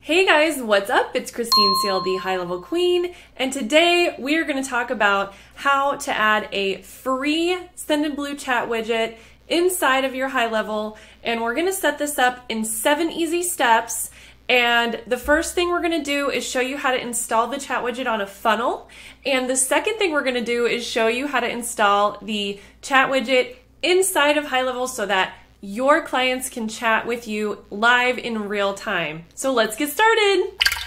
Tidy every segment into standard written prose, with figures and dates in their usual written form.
Hey guys, what's up? It's Christine Seal, the HighLevel Queen, and today we are going to talk about how to add a free Sendinblue chat widget inside of your HighLevel, and we're going to set this up in 7 easy steps. And the first thing we're going to do is show you how to install the chat widget on a funnel, and the second thing we're going to do is show you how to install the chat widget inside of HighLevel so that your clients can chat with you live in real time. So let's get started.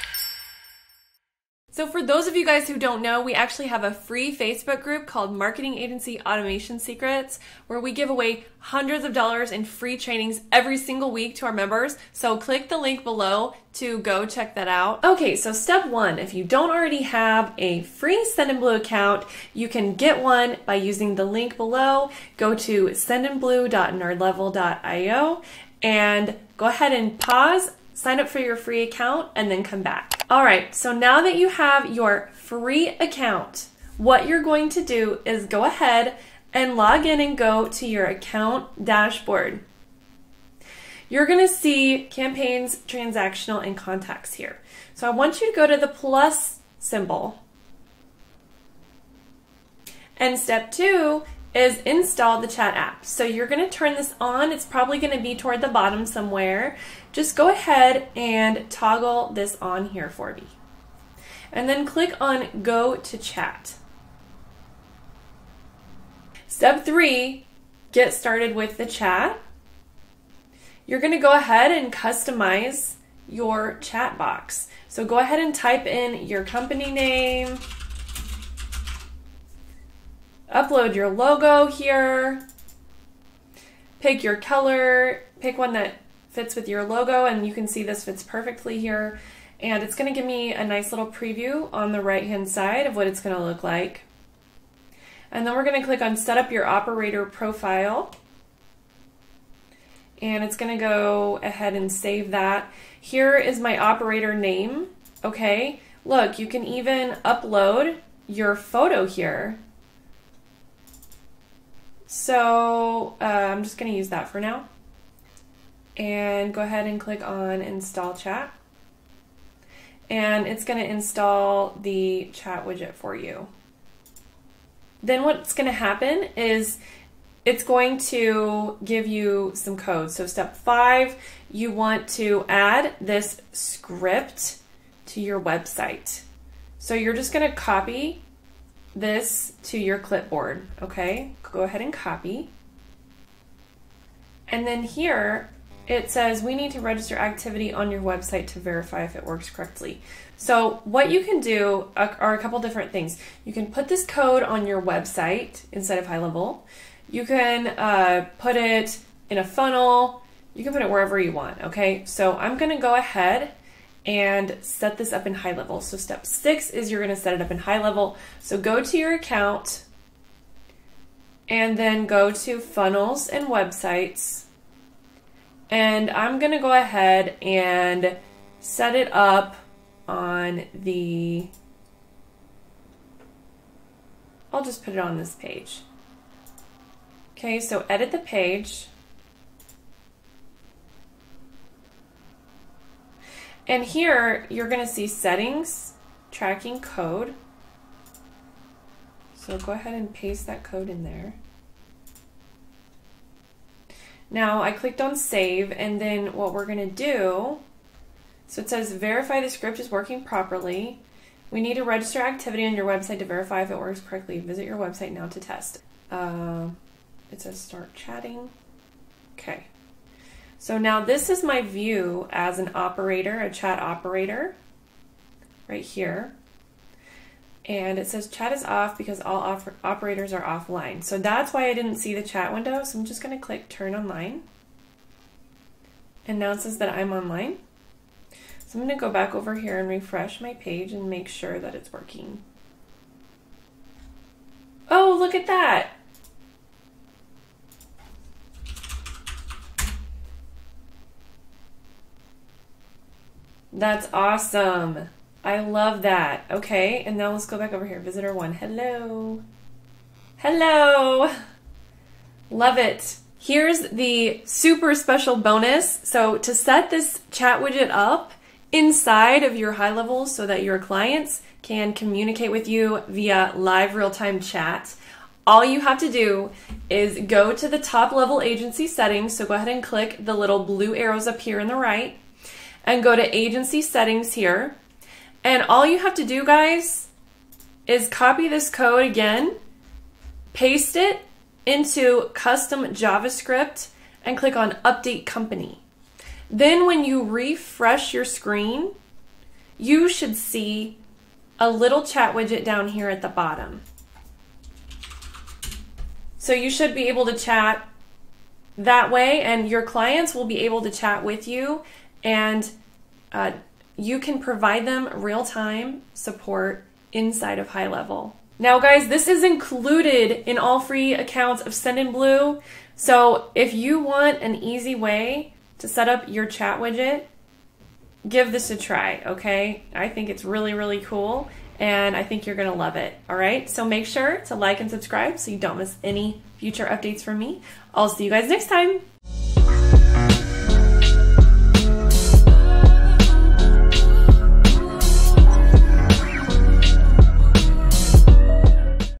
So for those of you guys who don't know, we actually have a free Facebook group called Marketing Agency Automation Secrets, where we give away hundreds of dollars in free trainings every single week to our members. So click the link below to go check that out. Okay, so step 1, if you don't already have a free Sendinblue account, you can get one by using the link below. Go to sendinblue.nerdlevel.io and go ahead and pause, sign up for your free account, and then come back. All right, so now that you have your free account, what you're going to do is go ahead and log in and go to your account dashboard. You're going to see campaigns, transactional, and contacts here. So I want you to go to the plus symbol. And step 2 is install the chat app. So you're going to turn this on. It's probably going to be toward the bottom somewhere. Just go ahead and toggle this on here for me. And then click on Go to Chat. Step 3, get started with the chat. You're going to go ahead and customize your chat box. So go ahead and type in your company name, upload your logo here, pick your color, pick one that fits with your logo, and you can see this fits perfectly here. And it's going to give me a nice little preview on the right hand side of what it's going to look like. And then we're going to click on Set Up Your Operator Profile. And it's going to go ahead and save that. Here is my operator name. Okay, look, you can even upload your photo here. So I'm just going to use that for now. And go ahead and click on Install Chat. And it's going to install the chat widget for you. Then what's going to happen is it's going to give you some code. So step 5, you want to add this script to your website. So you're just going to copy this to your clipboard, okay? Go ahead and copy. And then here it says we need to register activity on your website to verify if it works correctly. So what you can do are a couple different things. You can put this code on your website instead of HighLevel. You can put it in a funnel. You can put it wherever you want, okay? So I'm gonna go ahead and set this up in HighLevel. So step 6 is you're gonna set it up in HighLevel. So go to your account and then go to Funnels and Websites. And I'm gonna go ahead and set it up on the, I'll just put it on this page. Okay, so edit the page. And here you're gonna see settings, tracking code. So go ahead and paste that code in there. Now I clicked on save, and then what we're gonna do, so it says verify the script is working properly. We need to register activity on your website to verify if it works correctly. Visit your website now to test. It says start chatting. Okay. So now this is my view as an operator, a chat operator, right here. And it says chat is off because all operators are offline. So that's why I didn't see the chat window. So I'm just going to click turn online. And now it says that I'm online. So I'm going to go back over here and refresh my page and make sure that it's working. Oh, look at that. That's awesome. I love that. Okay, and now let's go back over here. Visitor 1. Hello. Hello. Love it. Here's the super special bonus. So to set this chat widget up inside of your HighLevel so that your clients can communicate with you via live real-time chat. All you have to do is go to the top level agency settings. So go ahead and click the little blue arrows up here on the right and go to agency settings here. And all you have to do, guys, is copy this code again, paste it into custom JavaScript and click on update company. Then when you refresh your screen, you should see a little chat widget down here at the bottom. So you should be able to chat that way, and your clients will be able to chat with you, and you can provide them real-time support inside of HighLevel. Now guys, this is included in all free accounts of Sendinblue. So if you want an easy way to set up your chat widget, give this a try, okay? I think it's really, really cool, and I think you're gonna love it, all right? So make sure to like and subscribe so you don't miss any future updates from me. I'll see you guys next time.